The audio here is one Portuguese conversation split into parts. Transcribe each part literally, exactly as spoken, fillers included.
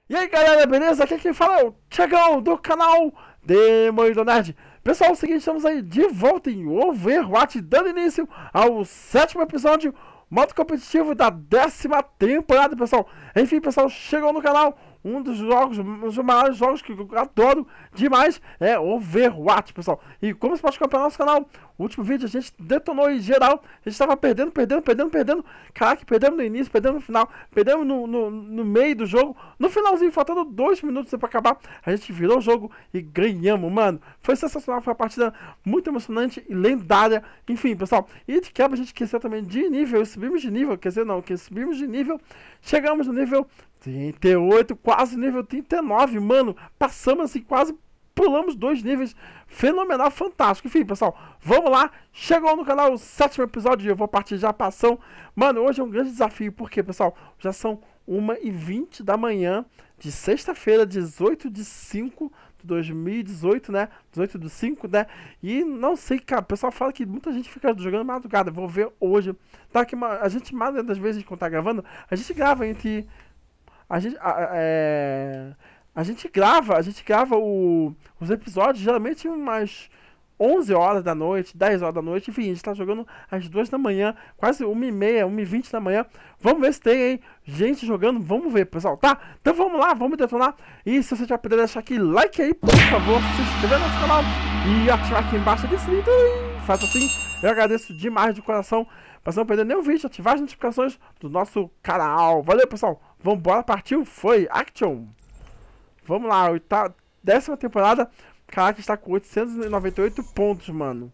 E aí galera, beleza? Aqui quem fala é o Thiagão do canal Demônios do Nerd. Pessoal, é o seguinte, estamos aí de volta em Overwatch, dando início ao sétimo episódio modo competitivo da décima temporada, pessoal. Enfim, pessoal, chegou no canal. Um dos jogos, um dos maiores jogos que eu adoro demais é Overwatch, pessoal. E como você pode acompanhar no nosso canal, o último vídeo a gente detonou em geral. A gente estava perdendo, perdendo, perdendo, perdendo. Caraca, perdemos no início, perdemos no final, perdemos no, no, no meio do jogo. No finalzinho, faltando dois minutos para acabar, a gente virou o jogo e ganhamos, mano. Foi sensacional, foi uma partida muito emocionante e lendária. Enfim, pessoal, e de quebra a gente cresceu também de nível, subimos de nível, quer dizer, não, que subimos de nível, chegamos no nível trinta e oito, quase nível trinta e nove, mano. Passamos assim, quase pulamos dois níveis. Fenomenal, fantástico. Enfim, pessoal, vamos lá. Chegou no canal o sétimo episódio e eu vou partir já pra ação. Mano, hoje é um grande desafio, porque, pessoal, já são uma e vinte da manhã de sexta-feira, dezoito de cinco de dois mil e dezoito, né? dezoito do cinco, né? E não sei, cara, o pessoal fala que muita gente fica jogando madrugada. Vou ver hoje. Tá aqui uma, a gente, mais das vezes quando tá gravando, a gente grava entre... A gente, a, é, a gente grava, a gente grava o, os episódios geralmente umas onze horas da noite, dez horas da noite, enfim, a gente tá jogando às duas da manhã, quase uma e meia, uma e vinte da manhã. Vamos ver se tem aí gente jogando, vamos ver, pessoal, tá? Então vamos lá, vamos detonar. E se você já puder deixar aquele like aí, por favor, se inscrever no nosso canal e ativar aqui embaixo aquele sininho, faz assim, eu agradeço demais de coração. Pra não perder nenhum vídeo, ativar as notificações do nosso canal. Valeu, pessoal. Vambora, partiu. Foi. Action. Vamos lá. Oitava, décima temporada. Caraca, está com oitocentos e noventa e oito pontos, mano.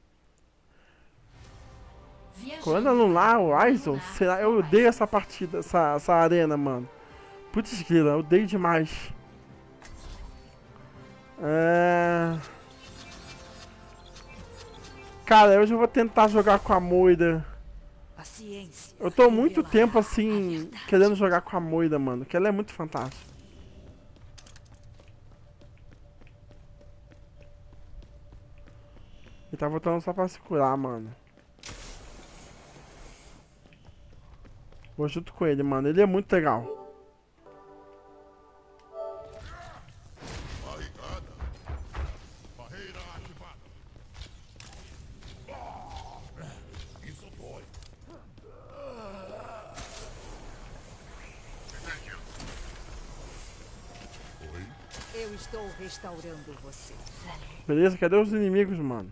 Quando anular o Aizen, será? Eu odeio essa partida, essa, essa arena, mano. Putz, grila, eu odeio demais. É... Cara, hoje eu vou tentar jogar com a Moira. Eu tô muito tempo assim, querendo jogar com a Moira, mano, que ela é muito fantástica. Ele tá voltando só pra se curar, mano. Vou junto com ele, mano, ele é muito legal. Eu estou restaurando você. Beleza, cadê os inimigos, mano?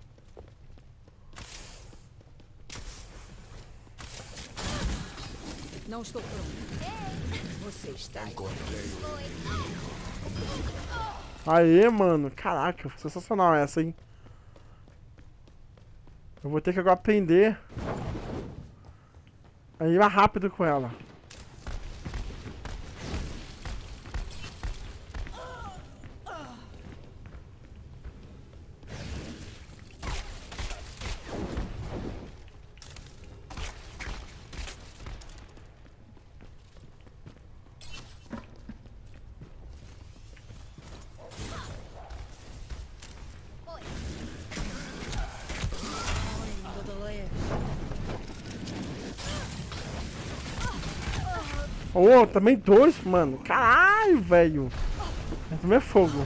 Não estou pronto. Você está aí. Aê, mano. Caraca, sensacional essa, hein? Eu vou ter que agora aprender a ir mais rápido com ela. Oh, também dois, mano. Caralho, velho. Também é fogo.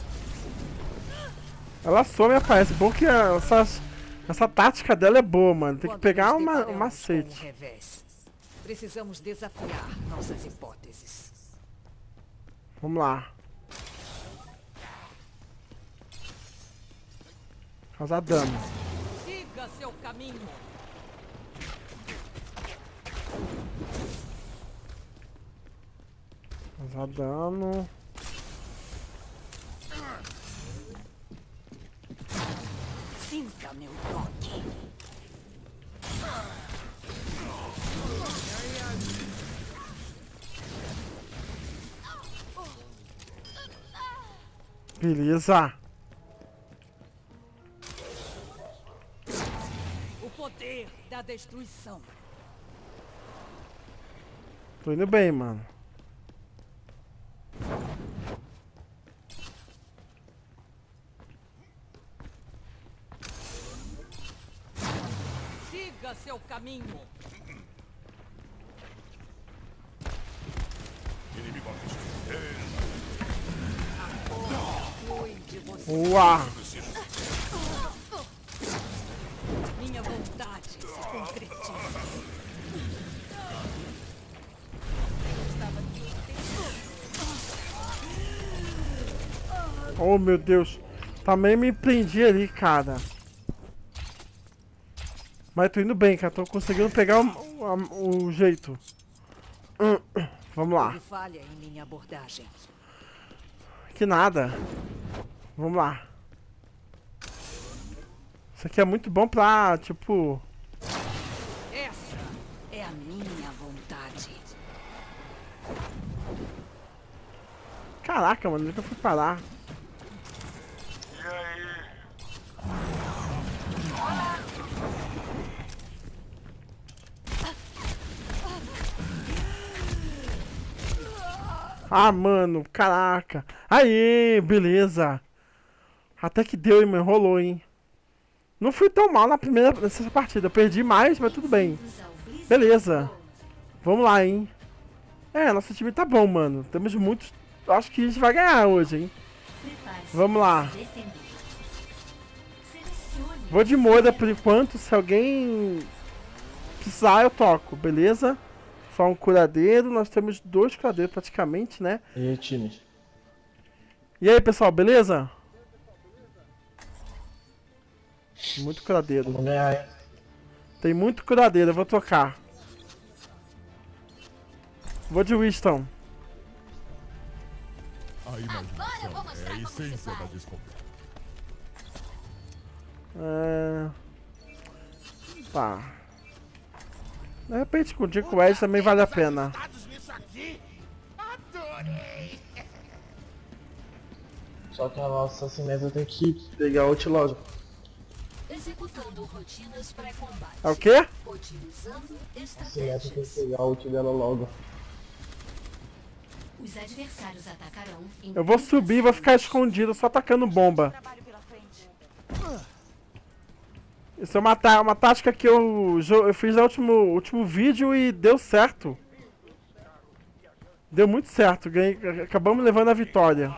Ela some e aparece. Bom que essa, essa tática dela é boa, mano. Tem que pegar uma, um macete. Precisamos desafiar nossas hipóteses. Vamos lá. Causar dano. Siga seu caminho. Causar dano. Sinta meu toque. Beleza. O poder da destruição. Tô indo bem, mano. Siga seu caminho. Inimigo atingido. Uau! Minha vontade se concretiza. Eu estava aqui o tempo todo. Oh, meu Deus. Também me prendi ali, cara. Mas tô indo bem, cara. Tô conseguindo pegar o, o, o jeito. Vamos lá. Houve falha em minha abordagem. Que nada. Vamos lá. Isso aqui é muito bom pra, tipo... Essa é a minha vontade. Caraca, mano. Onde eu fui parar? E aí? Ah, mano. Caraca. Aí, beleza. Até que deu, hein, mano. Rolou, hein. Não fui tão mal na primeira nessa partida. Eu perdi mais, mas tudo bem. Beleza. Vamos lá, hein. É, nosso time tá bom, mano. Temos muitos... Acho que a gente vai ganhar hoje, hein. Vamos lá. Vou de Moira por enquanto. Se alguém precisar, eu toco. Beleza? Só um curadeiro. Nós temos dois curadeiros praticamente, né? E aí, time? E aí, pessoal, beleza? Muito curadeiro. Vamos ganhar, hein? Tem muito curadeiro, eu vou tocar. Vou de Winston. A imaginação é a essência da descoberta. É... Tá. De repente com o Dico Edge também vale a pena. Só que a nossa assassineta tem que pegar o ult logo. Executando rotinas pré-combate. É o quê? Otimizando A assassineta tem que estratégias. pegar o ult dela logo. Os adversários atacarão em Eu vou subir e vou ficar escondido só atacando bomba. Isso é uma, tá uma tática que eu, eu fiz no último, último vídeo e deu certo. Deu muito certo. Ganhei, acabamos levando a vitória.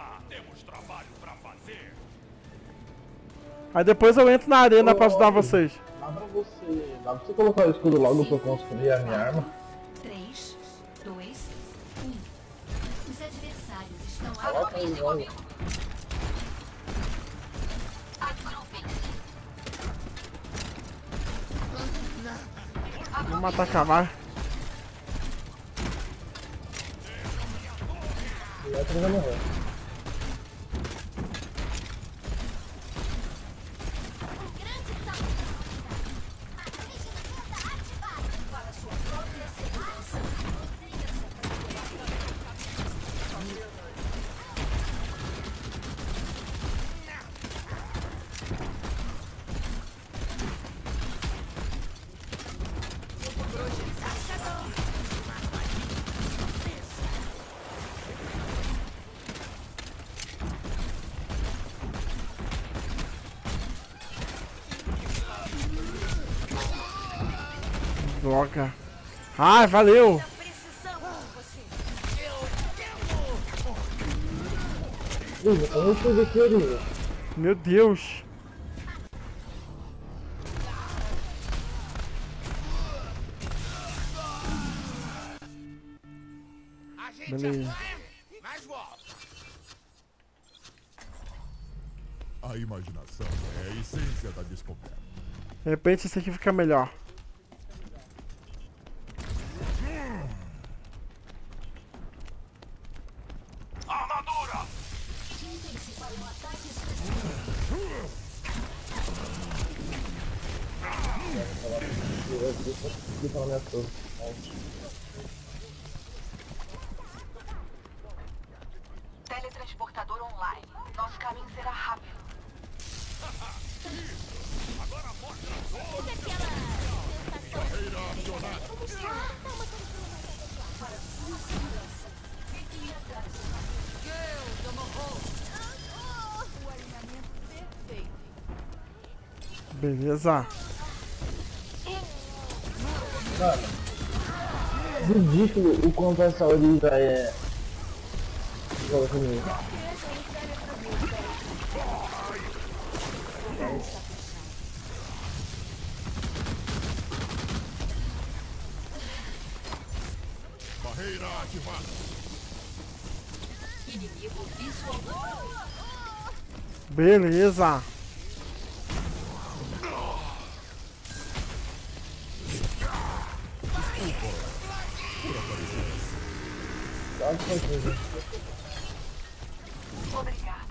Aí depois eu entro na arena pra ajudar vocês. Dá pra você. Dá pra você colocar o escudo logo pra eu construir a minha arma? três, dois, um. Os adversários estão Coloca aí logo. Vamos atacar, vai. O Electro já morreu. Droga. Ai, valeu. Liga, eu não fiz aqui, Liga. Meu Deus. Beleza. A imaginação é a essência da descoberta. De repente esse aqui fica melhor. Armadura! Fica na minha torre. Teletransportador online. Nosso caminho será rápido. Beleza. Mano, ridículo o quanto essa origem é. Joga comigo. Barreira ativada. Inimigo visual. Beleza. Tá, que coisa. Obrigada.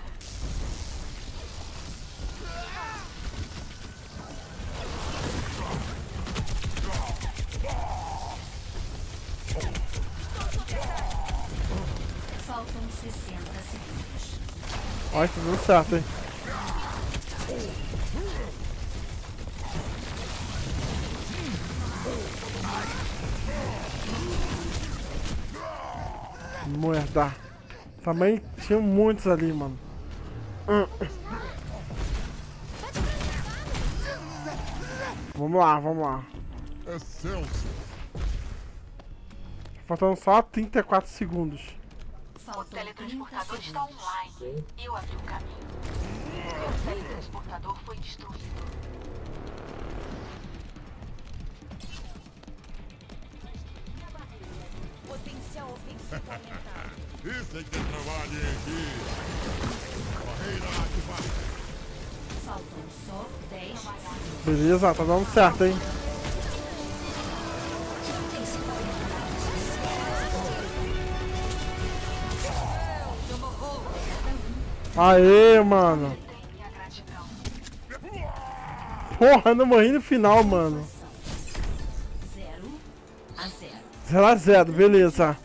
Faltam sessenta segundos. Olha, tá dando certo, hein? Merda. Também tinha muitos ali, mano. Hum. Vamos lá, vamos lá. Excelso. Faltando só trinta e quatro segundos. O Faltam trinta teletransportador está segundos. online. Eu abri o caminho. Meu teletransportador foi destruído. Potencial ofensivo aumentado. Isso é que tem trabalho em equipe. Barreira ativada. Faltam só dez segundos. Beleza, tá dando certo, hein? Aê, mano. Tem minha gratidão. Porra, não morri no final, mano. Zero a zero. zero a zero, beleza.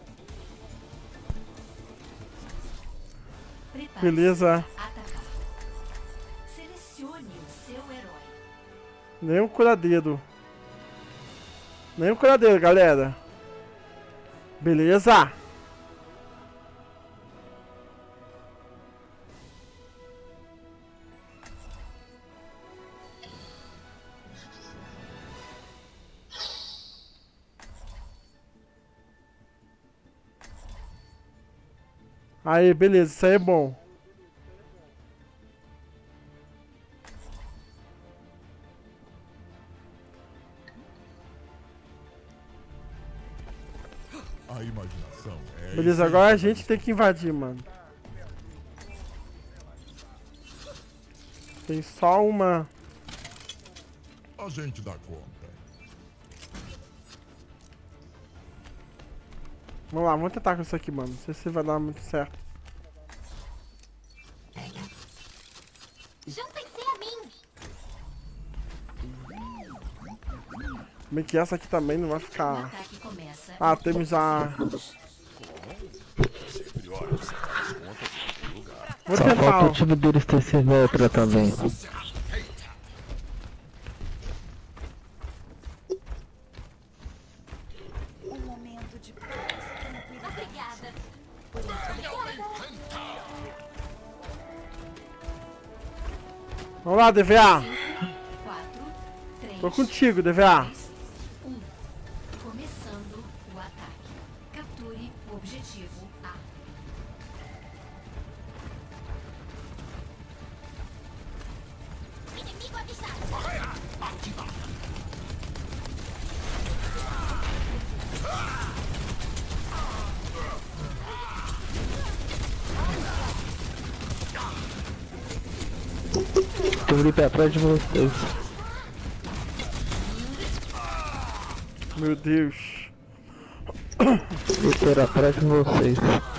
Prepare-se Beleza. a atacar. Selecione o seu herói. Nem um curadeiro. Nem um curadeiro, galera. Beleza. Aí, beleza, isso aí é bom. A imaginação é. Beleza, agora a gente tem que invadir, mano. Tem só uma. A gente dá conta. Vamos lá, vamos tentar com isso aqui, mano. Não sei se vai dar muito certo. Juntem-se a mim. Bem que essa aqui também não vai O ficar. ataque começa. Ah, temos já. Vou Só falta tentar. o time deles ter Symmetra também. Um momento de paz, tranquilidade. Obrigada. Vamos lá, D V A. Quatro, três, Tô contigo, D V A. dois, um. Começando o ataque. Capture o objetivo A. Inimigo avistado. Tem um Reaper atrás de vocês. Meu Deus. Reaper atrás de vocês.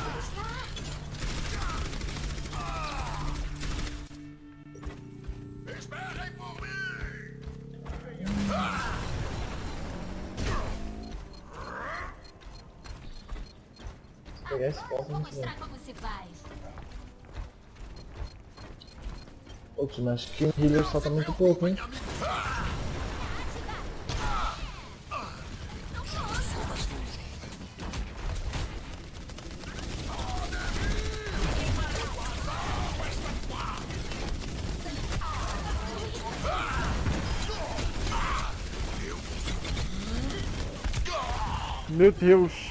Pegar esse copo, Vou a gente vai. mostrar como se faz. Putz, mas que o healer solta muito pouco, hein? Meu Deus.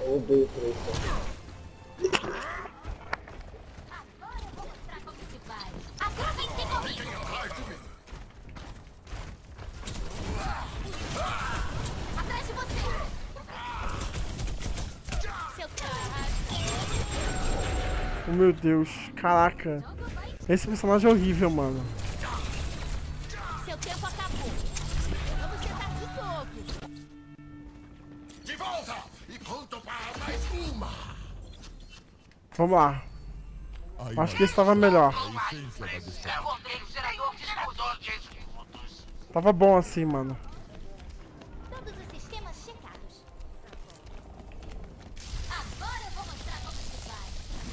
Eu odeio treta. Agora eu vou mostrar como se faz. Aproveitem comigo. Atrás de você. Seu carrasco. Oh, meu Deus, caraca. Esse personagem é horrível, mano. Seu tempo acabou. Vamos tentar de novo. De volta! E conto para mais uma! Vamos lá. Aí, Acho que esse tava melhor. a essência da destruição. Encontrei o gerador de escudos. Tava bom assim, mano. Todos os sistemas checados. Agora eu vou mostrar como se faz.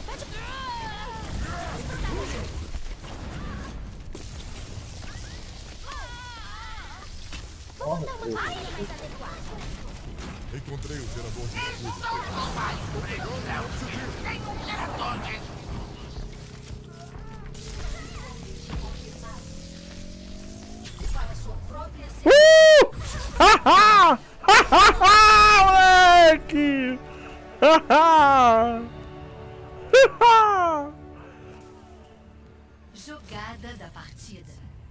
Vamos dar uma mais adequada. Encontrei o gerador de escudos. Tem um gerador de escudos. Uh! Haha! Hahaha, moleque! Haha! Haha! Jogada da partida.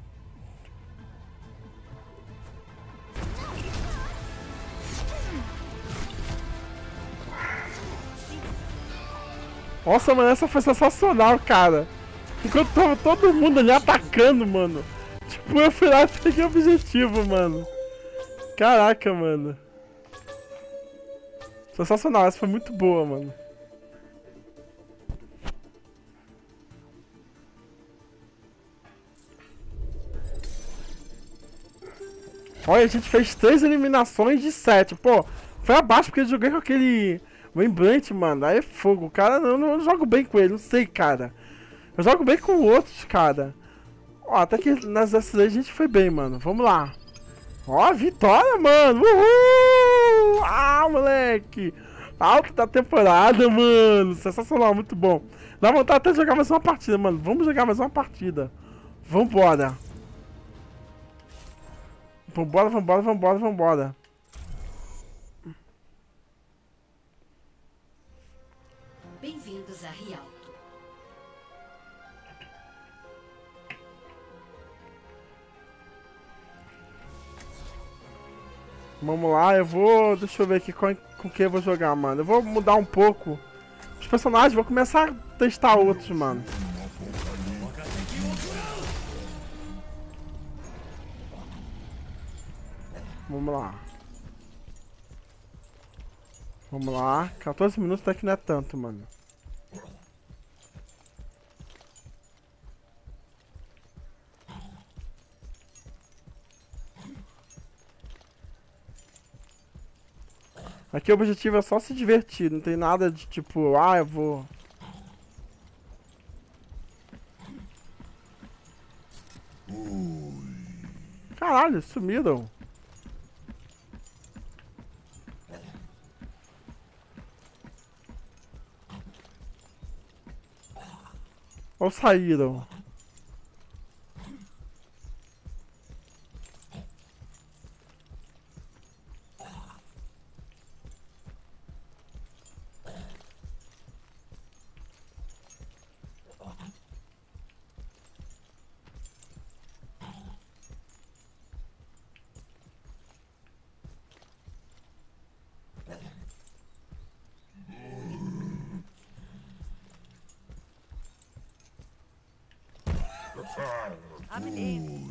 Nossa, mano, essa foi sensacional, cara. Enquanto tava todo mundo ali atacando, mano. Tipo, eu fui lá e peguei o objetivo, mano. Caraca, mano. Sensacional, essa foi muito boa, mano. Olha, a gente fez três eliminações de sete. Pô, foi abaixo porque eu joguei com aquele Wembrandt, mano. Aí é fogo. Cara, eu não, eu não jogo bem com ele, não sei, cara. Eu jogo bem com outros, cara. Ó, até que nas dessas aí a gente foi bem, mano. Vamos lá. Ó, vitória, mano. Uhul! Ah, moleque. Alto da temporada, mano. Sensacional, muito bom. Dá vontade até de jogar mais uma partida, mano. Vamos jogar mais uma partida. Vambora. Vambora, vambora, vambora, vambora. Bem-vindos a Rialto. Vamos lá, eu vou... Deixa eu ver aqui com, com quem eu vou jogar, mano. Eu vou mudar um pouco os personagens, vou começar a testar outros, mano. Vamos lá. Vamos lá. quatorze minutos até que não é tanto, mano. Aqui o objetivo é só se divertir, não tem nada de tipo, ah, eu vou... Caralho, sumiram. Ou saíram? Ah, menino.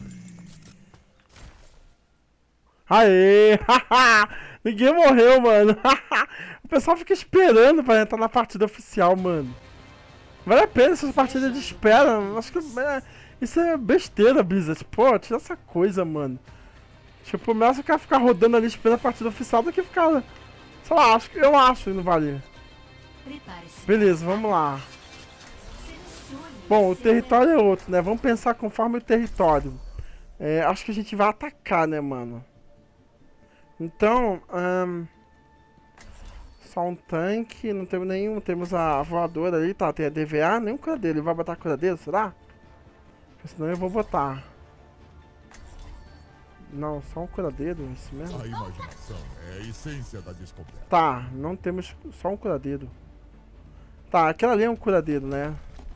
Aê! Ninguém morreu, mano. O pessoal fica esperando pra entrar na partida oficial, mano. Vale a pena essas partidas de espera. Acho que é, isso é besteira, Blizzard. Pô, tira essa coisa, mano. Tipo, melhor você ficar rodando ali esperando a partida oficial do que ficar... Sei lá, acho que eu acho que não vale. Prepare-se. Beleza, vamos lá. Selecione Bom, o seu território é outro, né? Vamos pensar conforme o território. É, acho que a gente vai atacar, né, mano? Então, ahn, só um tanque, não temos nenhum. Temos a voadora ali, tá? Tem a D V A, nenhum curadeiro. Ele vai botar curadeiro, será? Porque senão eu vou botar. Não, só um curadeiro, isso mesmo? A imaginação é a essência da descoberta. Tá, não temos só um curadeiro. Tá, aquela ali é um curadeiro, né?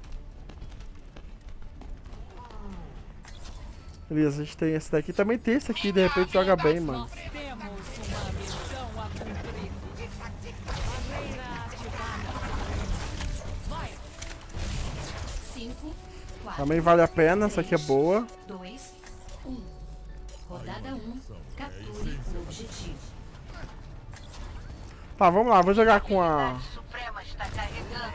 Beleza, a gente tem esse daqui. Também tem esse aqui, de repente joga bem, mano. Nós temos uma missão a cumprir. Barreira ativada. Vai. cinco, quatro, Também vale a pena, essa aqui é boa. dois, um. Rodada um. Capture o objetivo. Tá, vamos lá, vou jogar com a... A Suprema está carregando.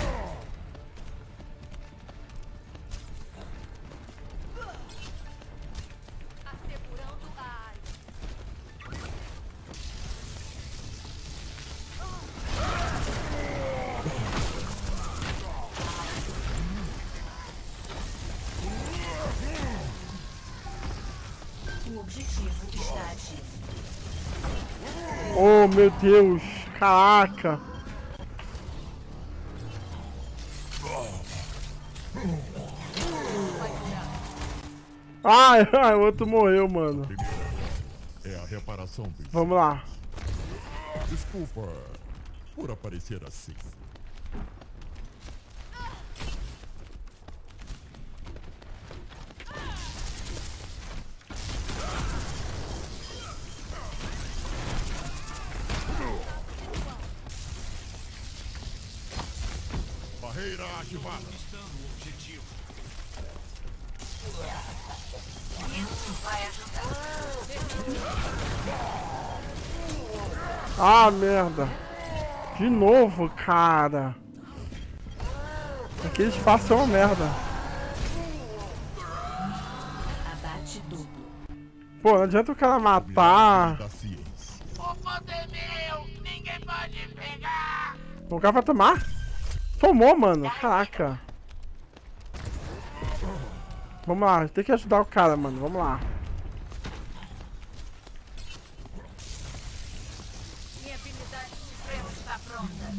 Assegurando a área. O objetivo está ativo. Oh, meu Deus. Caraca. Ai, ai, o outro morreu, mano. Primeira é a reparação do incêndio. Vamos lá. Desculpa por aparecer assim. Barreira ativada. Isso vai ajudar. Ah, merda. De novo, cara. Aquele espaço é uma merda. Abate duplo. Pô, não adianta o cara matar. Da ciência. O poder é meu, ninguém pode pegar. O cara vai tomar? Tomou, mano. Caraca. Vamos lá, tem que ajudar o cara, mano. Vamos lá. Minha habilidade suprema está pronta.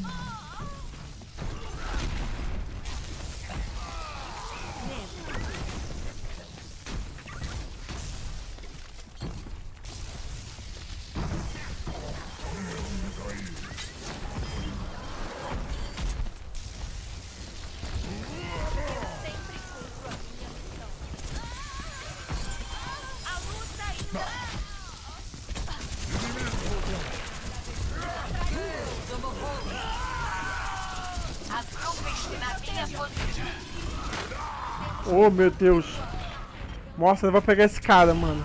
Agrupe-se na minha posição. Oh, meu Deus. Nossa, eu vou pegar esse cara, mano.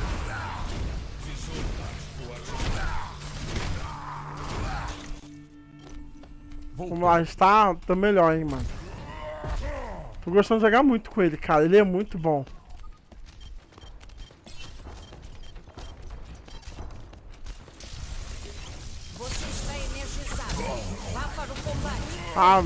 Vamos lá, está tá melhor, hein, mano. Tô gostando de jogar muito com ele, cara. Ele é muito bom. Você está energizado. Vá para o combate. Ah,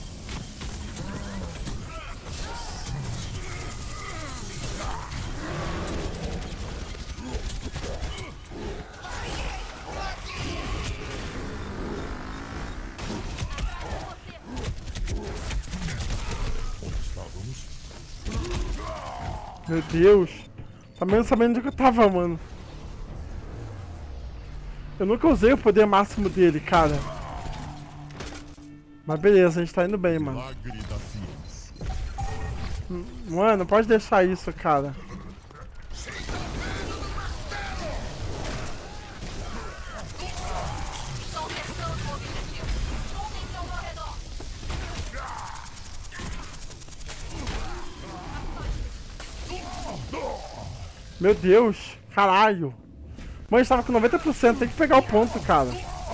Estávamos. meu Deus. Também não sabendo onde que eu tava, mano. Eu nunca usei o poder máximo dele, cara. Mas beleza, a gente tá indo bem, mano. Milagre da ciência. Mano, pode deixar isso, cara. Estão testando o objetivo. Juntem-se ao meu redor. Meu Deus, caralho. Mano, a gente tava com noventa por cento, tem que pegar o ponto, cara.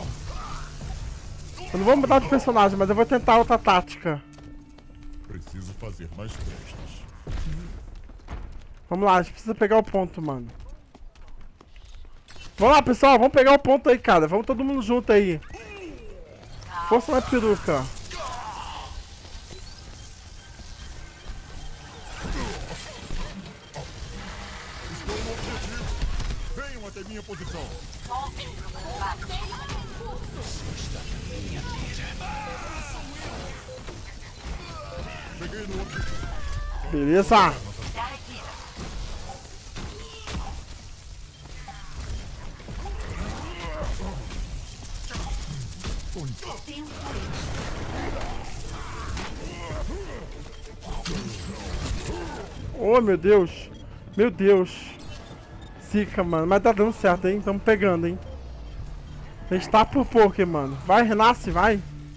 Eu não vou mudar de personagem, mas eu vou tentar outra tática. Preciso fazer mais testes. Vamos lá, a gente precisa pegar o ponto, mano. Vamos lá, pessoal, vamos pegar o ponto aí, cara. Vamos todo mundo junto aí. Força na peruca. Estou no objetivo. Venham até minha posição. Voltem para o combate. Cheguei no objetivo. Beleza. Dá aqui. Tempo Oh, meu Deus. Meu Deus. Zica, mano. Mas tá dando certo, hein? Tamo pegando, hein? A gente tá por pouco, hein, mano. Vai, renasce, vai.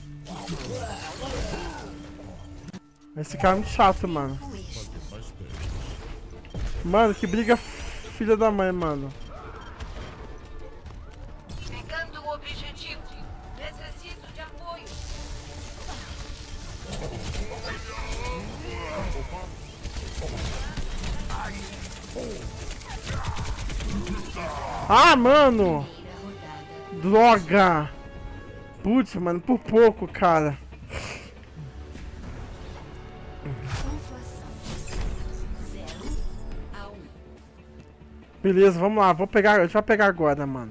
Esse cara é muito chato, mano. Mano, que briga filha da mãe, mano. Pegando o objetivo. Necessito de apoio. Ah, mano! Droga! Putz, mano, por pouco, cara. Beleza, vamos lá, vou pegar, a gente vai pegar agora, mano.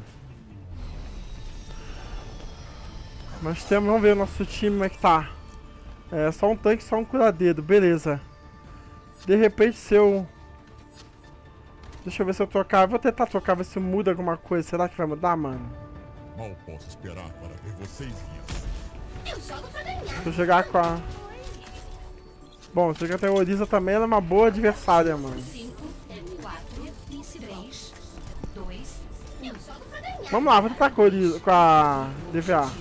Nós temos, vamos ver o nosso time como é que tá. É, só um tanque, só um curadeiro, beleza. De repente se eu... Deixa eu ver se eu trocar, vou tentar trocar, ver se muda alguma coisa. Será que vai mudar, mano? Mal posso esperar para ver vocês vivos. Eu jogo pra ganhar. Deixa eu jogar com a... Bom, se eu ter a Orisa também, ela é uma boa adversária, mano. cinco, quatro, três, dois, um. Eu jogo pra ganhar. Vamos lá, vou tentar com a, Orisa, com a D V A.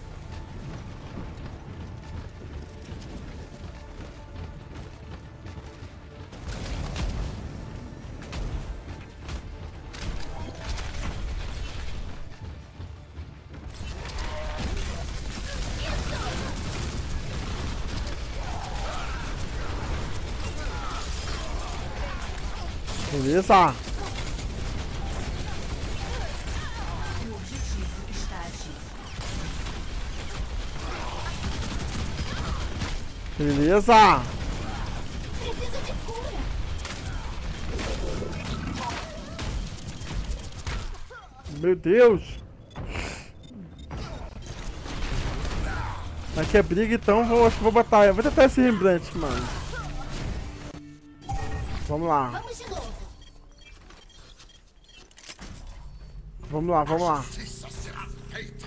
Beleza. O objetivo está ativo. Beleza. Preciso de cura. Meu Deus. Aqui é briga, então vou, acho que vou botar. Eu vou tentar esse Rembrandt, mano. Vamos lá. Vamos de novo. Vamos lá, vamos lá. Justiça será feita.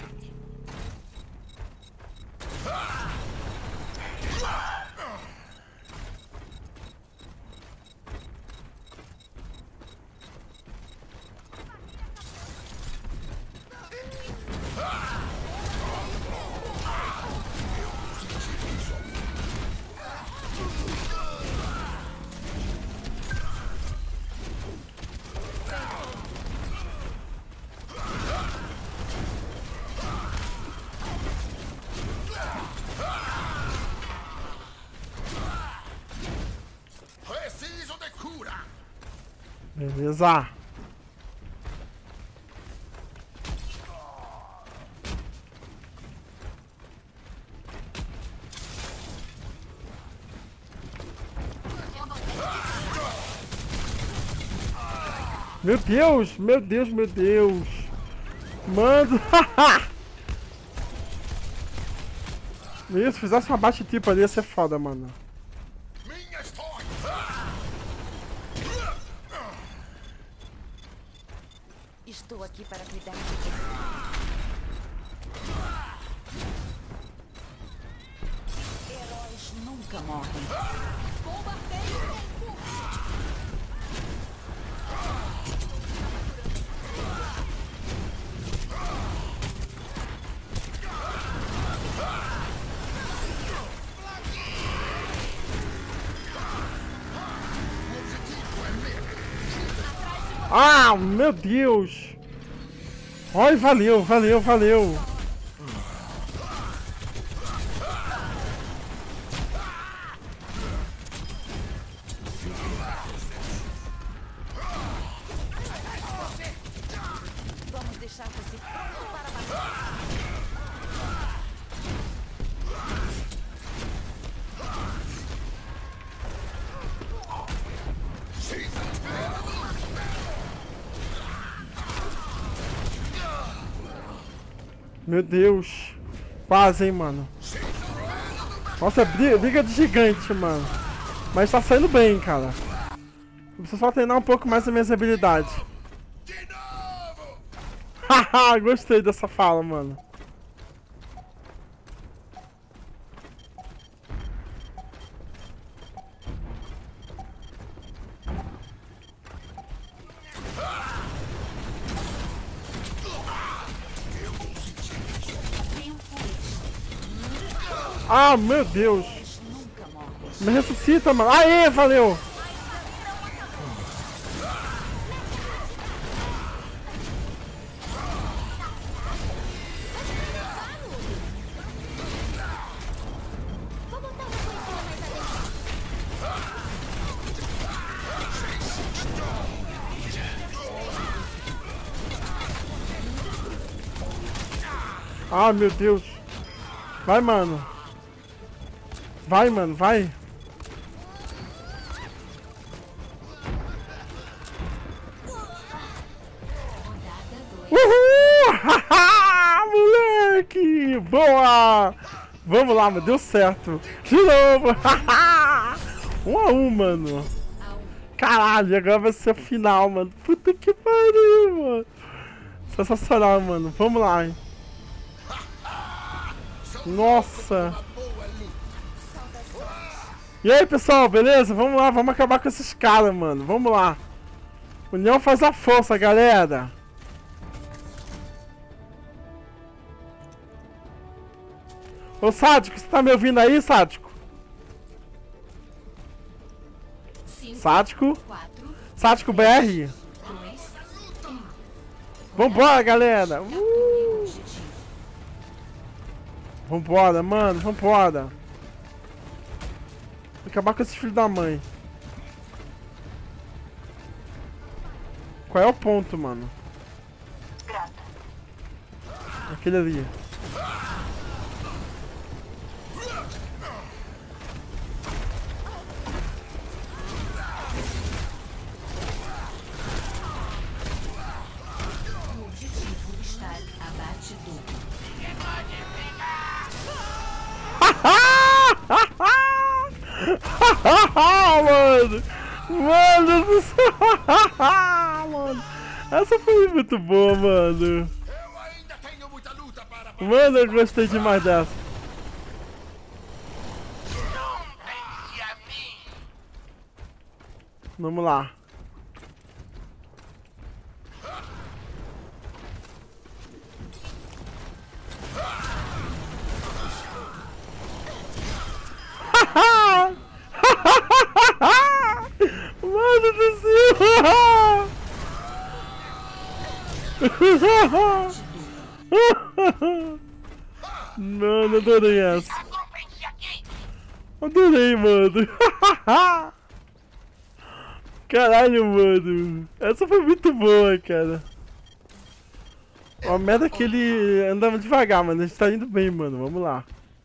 Preciso de cura. Beleza. Meu Deus, meu Deus, meu Deus. Mano. Isso, se fizesse uma baixa tipo ali ia ser foda, mano. Minha história. Estou aqui para cuidar de você. Heróis nunca morrem. Ah, meu Deus. Ai, valeu, valeu, valeu. Vamos deixar você pronto para bater. Meu Deus. Quase, hein, mano. Nossa, é briga, briga de gigante, mano. Mas tá saindo bem, cara. Preciso só treinar um pouco mais as minhas habilidades. Haha, gostei dessa fala, mano. Ah, meu Deus. Me ressuscita, mano. Aê, valeu. Ah, meu Deus. Vai, mano. Vai, mano, vai. Uhul! Haha, moleque! Boa! Vamos lá, mano. Deu certo. De novo. Um a um, mano. Caralho, agora vai ser o final, mano. Puta que pariu, mano. Sensacional, mano. Vamos lá, hein. Nossa! E aí, pessoal, beleza? Vamos lá, vamos acabar com esses caras, mano. Vamos lá. União faz a força, galera. Ô, Sádico, você tá me ouvindo aí, Sádico? Sádico? Sádico B R? Vambora, galera! Uh! Vambora, mano, vambora. Vou acabar com esses filhos da mãe. Qual é o ponto, mano? Aquele ali. O objetivo está abatido. Mano! Mano do céu! Mano! Essa foi muito boa, mano! Mano, eu gostei demais dessa! Vamos lá! Mano do céu! Mano, adorei essa. Adorei, mano. Caralho, mano. Essa foi muito boa, cara. A merda é que ele andava devagar, mano. A gente tá indo bem, mano. Vamos lá.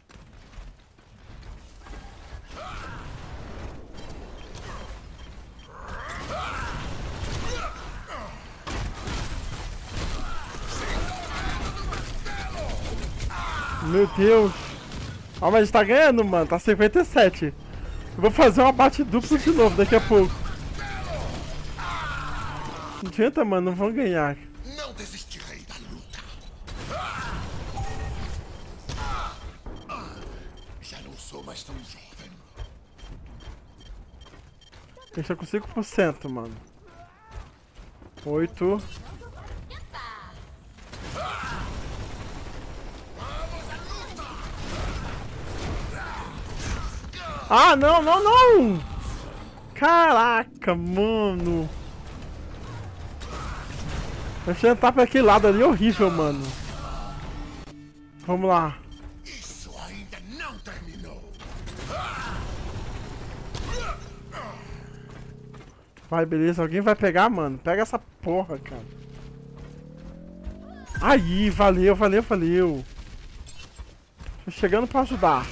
Meu Deus. Ah, mas a gente tá ganhando, mano. Tá cinquenta e sete. Eu vou fazer um abate duplo de novo daqui a pouco. Não adianta, mano. Não vão ganhar. Não desistirei da luta. Já não sou mais tão jovem. A gente tá com cinco por cento, mano. oito. Ah, não, não, não! Caraca, mano! Eu tinha entrar pra aquele lado ali, horrível, mano. Vamos lá. Isso ainda não terminou. Vai, beleza. Alguém vai pegar, mano? Pega essa porra, cara. Aí, valeu, valeu, valeu. Tô chegando pra ajudar.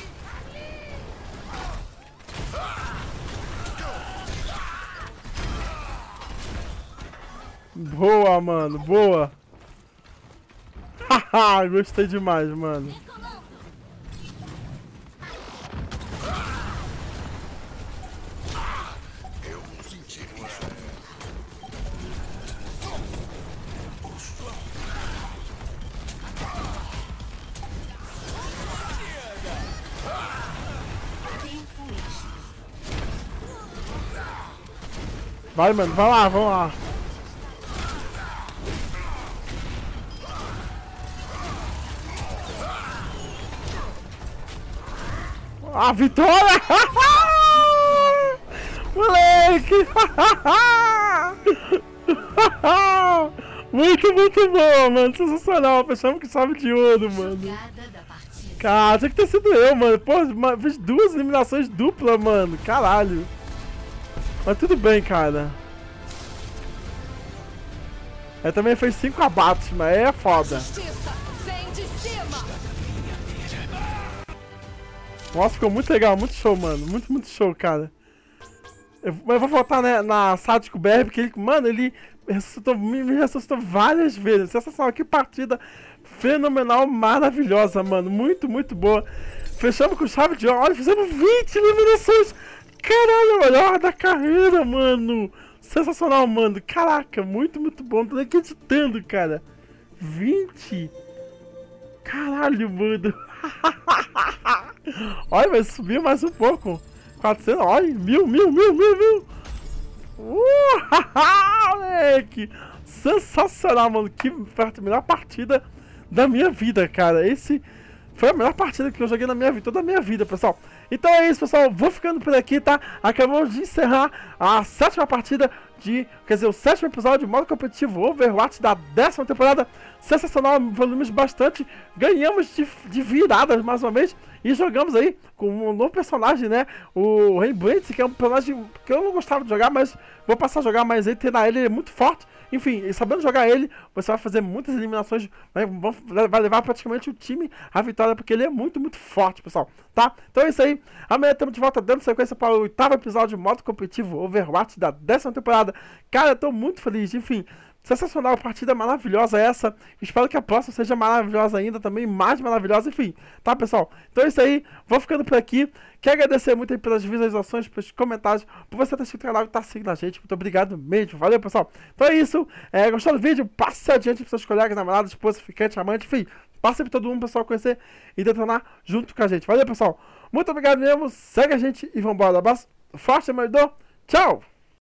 Boa, mano, boa. Haha, gostei demais, mano. Eu vou sentir isso. Vai, mano, vai lá, vamos lá. A vitória! Moleque! Muito, muito bom, mano. Sensacional. Fechamos com chave de ouro, mano. Jogada da partida. Cara, tinha que ter sido eu, mano. Pô, ma- fiz duas eliminações duplas, mano. Caralho. Mas tudo bem, cara. Aí também fez cinco abates, mas aí é foda. Justiça vem de cima. Nossa, ficou muito legal, muito show, mano. Muito, muito show, cara. Eu, mas eu vou voltar, né, na Sádico B R, porque ele, mano, ele ressuscitou, me, me ressuscitou várias vezes. Sensacional, que partida fenomenal, maravilhosa, mano. Muito, muito boa. Fechamos com chave de ouro. Olha, fizemos vinte eliminações. Caralho, a melhor da carreira, mano. Sensacional, mano. Caraca, muito, muito bom. Tô nem acreditando, cara. vinte. Caralho, mano. Olha, vai subir mais um pouco. quatrocentos, olha, mil, mil, mil, mil, mil. Uh, moleque. Sensacional, mano. Que melhor partida da minha vida, cara. Esse foi a melhor partida que eu joguei na minha vida, toda a minha vida, pessoal. Então é isso, pessoal. Vou ficando por aqui, tá? Acabamos de encerrar a sétima partida de... Quer dizer, o sétimo episódio de modo competitivo Overwatch da décima temporada. Sensacional, evoluímos bastante. Ganhamos de, de viradas, mais uma vez. E jogamos aí com um novo personagem, né? O Rainblade, que é um personagem que eu não gostava de jogar, mas vou passar a jogar mais ele, treinar ele, ele é muito forte. Enfim, e sabendo jogar ele, você vai fazer muitas eliminações, vai levar praticamente o time à vitória, porque ele é muito, muito forte, pessoal, tá? Então é isso aí, amanhã estamos de volta dando sequência para o oitavo episódio de modo competitivo Overwatch da décima temporada. Cara, eu tô muito feliz, enfim, sensacional, partida maravilhosa essa, espero que a próxima seja maravilhosa ainda, também mais maravilhosa, enfim, tá, pessoal? Então é isso aí, vou ficando por aqui. Quero agradecer muito aí pelas visualizações, pelos comentários, por você ter assistido o canal e estar seguindo a gente. Muito obrigado mesmo. Valeu, pessoal. Então é isso. É, gostou do vídeo? Passe adiante para seus colegas, namorados, esposa, ficante, amante, enfim. Passe para todo mundo, pessoal, conhecer e detonar junto com a gente. Valeu, pessoal. Muito obrigado mesmo. Segue a gente e vambora. Abraço forte, amador. Tchau!